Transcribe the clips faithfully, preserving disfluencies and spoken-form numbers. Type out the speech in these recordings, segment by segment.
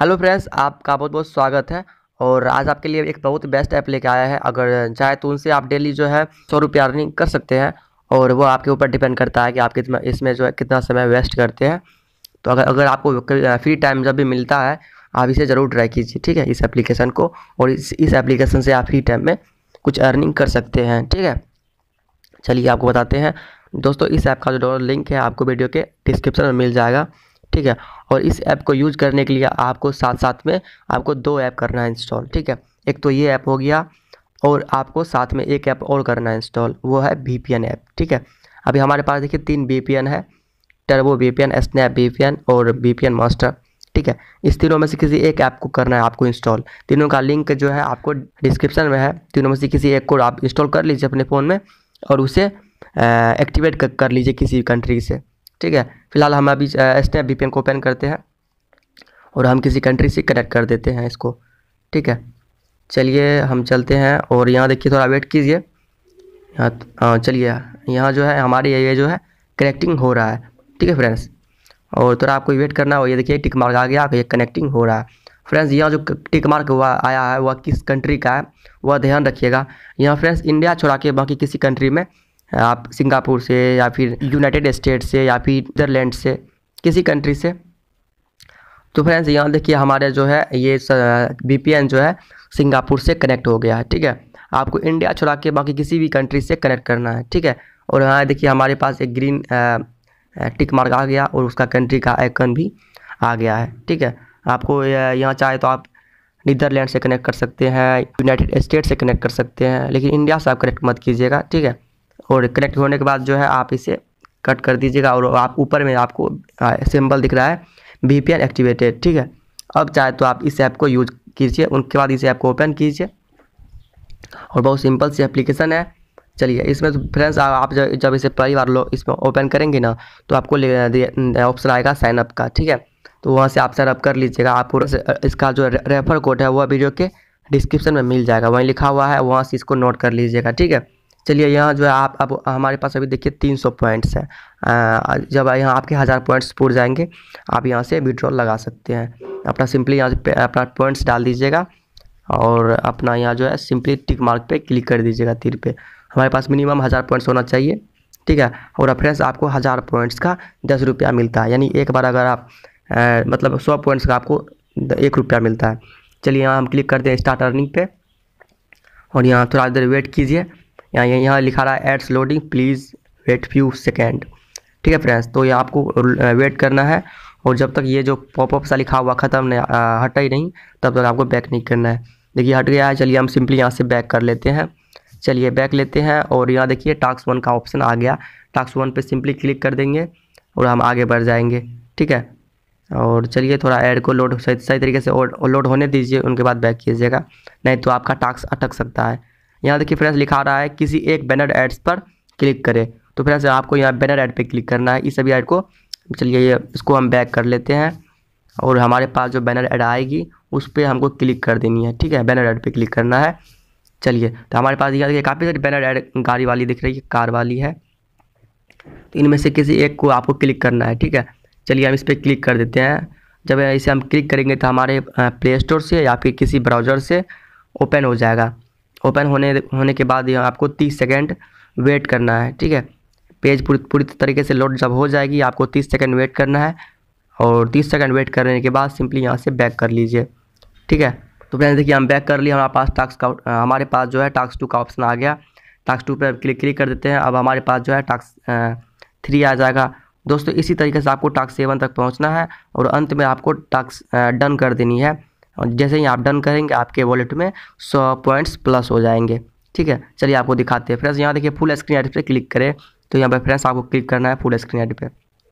Hello friends, आपका बहुत बहुत स्वागत है। और आज आपके लिए एक बहुत बेस्ट ऐप लेके आया है। अगर चाहे तो उनसे आप डेली जो है सौ रुपये अर्निंग कर सकते हैं। और वो आपके ऊपर डिपेंड करता है कि आप कितना इसमें जो है कितना समय वेस्ट करते हैं। तो अगर अगर आपको फ्री टाइम जब भी मिलता है, आप इसे ज़रूर ट्राई कीजिए, ठीक है, इस एप्लीकेशन को। और इस इस एप्लीकेशन से आप फ्री टाइम में कुछ अर्निंग कर सकते हैं, ठीक है। चलिए आपको बताते हैं दोस्तों, इस ऐप का जो डाउनलोड लिंक है आपको वीडियो के डिस्क्रिप्शन में मिल जाएगा, ठीक है। और इस ऐप को यूज करने के लिए आपको साथ साथ में आपको दो ऐप करना है इंस्टॉल, ठीक है। एक तो ये ऐप हो गया, और आपको साथ में एक ऐप और करना है इंस्टॉल, वो है वीपीएन ऐप, ठीक है। अभी हमारे पास देखिए तीन वीपीएन है, टर्बो वीपीएन, स्नैप वीपीएन और वीपीएन मास्टर, ठीक है। इस तीनों में से किसी एक ऐप को करना है आपको इंस्टॉल। तीनों का लिंक जो है आपको डिस्क्रिप्शन में है। तीनों में से किसी एक को आप इंस्टॉल कर लीजिए अपने फ़ोन में और उसे एक्टिवेट कर, कर लीजिए किसी कंट्री से, ठीक है। फिलहाल हम अभी स्नैप वीपीएन को ओपन करते हैं और हम किसी कंट्री से कनेक्ट कर देते हैं इसको, ठीक है। चलिए हम चलते हैं और यहाँ देखिए, थोड़ा वेट कीजिए। यहाँ चलिए, यहाँ जो है हमारे ये जो है कनेक्टिंग हो रहा है, ठीक है फ्रेंड्स। और थोड़ा आपको वेट करना हो। ये देखिए टिक मार्क आ गया, ये कनेक्टिंग हो रहा है फ्रेंड्स। यहाँ जो टिक मार्क हुआ आया है वह किस कंट्री का है वह ध्यान रखिएगा। यहाँ फ्रेंड्स इंडिया छोड़ा के बाकी किसी कंट्री में, आप सिंगापुर से या फिर यूनाइटेड स्टेट से या फिर नीदरलैंड से, किसी कंट्री से। तो फ्रेंड्स यहाँ देखिए हमारे जो है ये वीपीएन जो है सिंगापुर से कनेक्ट हो गया है, ठीक है। आपको इंडिया छोड़ा के बाकी किसी भी कंट्री से कनेक्ट करना है, ठीक है। और यहाँ देखिए हमारे पास एक ग्रीन टिक मार्क आ गया और उसका कंट्री का आइकन भी आ गया है, ठीक है। आपको यहाँ चाहे तो आप नीदरलैंड से कनेक्ट कर सकते हैं, यूनाइटेड स्टेट से कनेक्ट कर सकते हैं, लेकिन इंडिया से आप कनेक्ट मत कीजिएगा, ठीक है। और कनेक्ट होने के बाद जो है आप इसे कट कर दीजिएगा और आप ऊपर में आपको सिंबल दिख रहा है वीपीएन एक्टिवेटेड, ठीक है। अब चाहे तो आप इस ऐप को यूज कीजिए, उनके बाद इस ऐप को ओपन कीजिए और बहुत सिंपल सी एप्लीकेशन है। चलिए इसमें तो फ्रेंड्स आप जब जब इसे पहली बार लो इसमें ओपन करेंगे ना, तो आपको ऑप्शन आएगा साइन अप का, ठीक है। तो वहाँ से आप साइन अप कर लीजिएगा। आपको इसका जो रेफर कोड है वह वीडियो के डिस्क्रिप्शन में मिल जाएगा, वहीं लिखा हुआ है, वहाँ से इसको नोट कर लीजिएगा, ठीक है। चलिए यहाँ जो है आप अब हमारे पास अभी देखिए तीन सौ पॉइंट्स हैं। जब यहाँ आपके हज़ार पॉइंट्स पूर जाएंगे आप यहाँ से विड्रॉल लगा सकते हैं। अपना सिंपली यहाँ से अपना पॉइंट्स डाल दीजिएगा और अपना यहाँ जो है सिंपली टिक मार्क पे क्लिक कर दीजिएगा तीर पे। हमारे पास मिनिमम हज़ार पॉइंट्स होना चाहिए, ठीक है। और फ्रेंड्स आपको हज़ार पॉइंट्स का दस रुपया मिलता है, यानी एक बार अगर आप आ, मतलब सौ पॉइंट्स का आपको एक रुपया मिलता है। चलिए यहाँ हम क्लिक करते हैं स्टार्ट अर्निंग पे और यहाँ थोड़ा देर वेट कीजिए। यहाँ यहाँ लिखा रहा है ads loading, please wait few second, ठीक है फ्रेंड्स। तो ये आपको वेट करना है और जब तक ये जो पॉपअप सा लिखा हुआ ख़त्म नहीं हटा ही नहीं, तब तक आपको बैक नहीं करना है। देखिए हट गया है। चलिए हम सिंपली यहाँ से बैक कर लेते हैं। चलिए बैक लेते हैं और यहाँ देखिए टास्क वन का ऑप्शन आ गया। टास्क वन पे सिंपली क्लिक कर देंगे और हम आगे बढ़ जाएंगे, ठीक है। और चलिए थोड़ा ऐड को लोड सही सही तरीके से लोड होने दीजिए, उनके बाद बैक कीजिएगा, नहीं तो आपका टास्क अटक सकता है। यहाँ देखिए फ्रेंड्स लिखा रहा है किसी एक बैनर एड्स पर क्लिक करें। तो फ्रेंड्स आपको यहाँ बैनर ऐड पे क्लिक करना है, इस सभी ऐड को। चलिए ये इसको हम बैक कर लेते हैं और हमारे पास जो बैनर ऐड आएगी उस पर हमको क्लिक कर देनी है, ठीक है। बैनर ऐड पे क्लिक करना है। चलिए तो हमारे पास यहाँ देखिए काफ़ी सारी बैनर ऐड गाड़ी वाली दिख रही है, कार वाली है, तो इनमें से किसी एक को आपको क्लिक करना है, ठीक है। चलिए हम इस पर क्लिक कर देते हैं। जब इसे हम क्लिक करेंगे तो हमारे प्ले स्टोर से या फिर किसी ब्राउज़र से ओपन हो जाएगा। ओपन होने होने के बाद यहाँ आपको तीस सेकंड वेट करना है, ठीक है। पेज पूरी पूरी तरीके से लोड जब हो जाएगी आपको तीस सेकंड वेट करना है और तीस सेकंड वेट करने के बाद सिंपली यहाँ से बैक कर लीजिए, ठीक है। तो फ्रेंड्स देखिए हम बैक कर लिए। हमारे पास टास्क का हमारे पास जो है टास्क टू का ऑप्शन आ गया। टास्क टू पर क्लिक क्लिक कर देते हैं। अब हमारे पास जो है टास्क थ्री आ जाएगा। दोस्तों इसी तरीके से आपको टास्क सेवन तक पहुँचना है और अंत में आपको टास्क डन कर देनी है। और जैसे ही आप डन करेंगे आपके वॉलेट में सौ पॉइंट्स प्लस हो जाएंगे, ठीक है। चलिए आपको दिखाते हैं फ्रेंड्स। यहाँ देखिए फुल स्क्रीन ऐड पे क्लिक करें, तो यहाँ पे फ्रेंड्स आपको क्लिक करना है फुल स्क्रीन ऐड पे।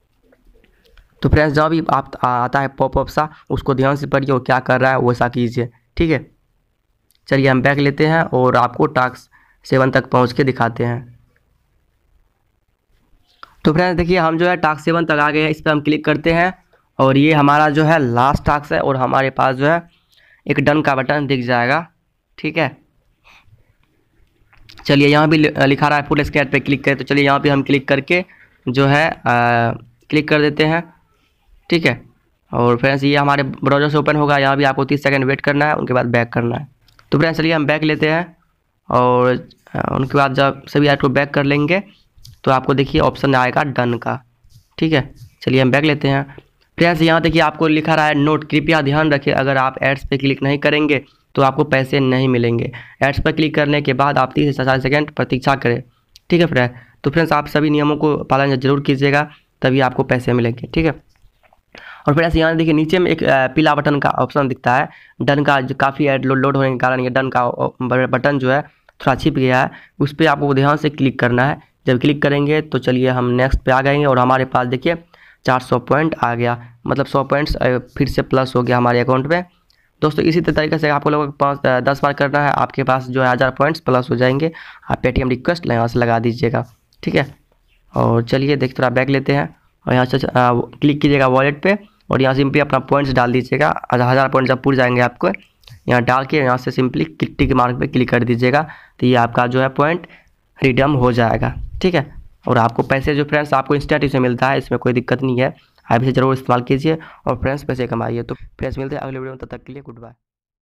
तो फ्रेंड्स जहाँ भी आप आता है पॉपअप सा, उसको ध्यान से पढ़िए और क्या कर रहा है वैसा कीजिए, ठीक है। चलिए हम बैक लेते हैं और आपको टास्क सेवन तक पहुँच के दिखाते हैं। तो फ्रेंड्स देखिए हम जो है टास्क सेवन तक आ गए हैं, इस पर हम क्लिक करते हैं और ये हमारा जो है लास्ट टास्क है और हमारे पास जो है एक डन का बटन दिख जाएगा, ठीक है। चलिए यहाँ भी लिखा रहा है फुल स्क्रीन पे क्लिक करें, तो चलिए यहाँ पे हम क्लिक करके जो है आ, क्लिक कर देते हैं, ठीक है। और फ्रेंड्स ये हमारे ब्राउज़र से ओपन होगा, यहाँ भी आपको तीस सेकंड वेट करना है, उनके बाद बैक करना है। तो फ्रेंड्स चलिए हम बैक लेते हैं और उनके बाद जब सभी ऐड को बैक कर लेंगे तो आपको देखिए ऑप्शन आएगा डन का। ठीक है, चलिए हम बैक लेते हैं। फ्रेंड्स यहाँ देखिए आपको लिखा रहा है नोट, कृपया ध्यान रखिए अगर आप एड्स पे क्लिक नहीं करेंगे तो आपको पैसे नहीं मिलेंगे। एड्स पर क्लिक करने के बाद आप तीस से चालीस सेकेंड प्रतीक्षा करें। ठीक है फ्रेंड, तो फ्रेंड्स आप सभी नियमों को पालन जरूर कीजिएगा, तभी आपको पैसे मिलेंगे। ठीक है, और फ्रेंड्स यहाँ देखिए नीचे में एक पीला बटन का ऑप्शन दिखता है डन का। जो काफ़ी ऐड लोड लोड होने के कारण ये डन का बटन जो है थोड़ा छिप गया है, उस पर आपको ध्यान से क्लिक करना है। जब क्लिक करेंगे तो चलिए हम नेक्स्ट पे आ गएंगे और हमारे पास देखिए चार सौ पॉइंट आ गया, मतलब सौ पॉइंट्स फिर से प्लस हो गया हमारे अकाउंट में। दोस्तों इसी तरीके से आपको लोगों को पाँच दस बार करना है, आपके पास जो है हज़ार पॉइंट्स प्लस हो जाएंगे। आप पेटीएम रिक्वेस्ट यहाँ से लगा दीजिएगा। ठीक है, और चलिए देख थोड़ा बैक लेते हैं और यहाँ से क्लिक कीजिएगा वॉलेट पे और यहाँ सिंपली अपना पॉइंट्स डाल दीजिएगा। हज़ार पॉइंट जब पूर जाएंगे आपको यहाँ डाल के यहाँ से सिंपली टिक मार्क पे क्लिक कर दीजिएगा, तो ये आपका जो है पॉइंट रिडीम हो जाएगा। ठीक है, और आपको पैसे जो फ्रेंड्स आपको इंस्टेंट इसमें मिलता है, इसमें कोई दिक्कत नहीं है। आप इसे ज़रूर इस्तेमाल कीजिए और फ्रेंड्स पैसे कमाइए। तो फ्रेंड्स मिलते हैं अगले वीडियो में, तब तक के लिए गुड बाय।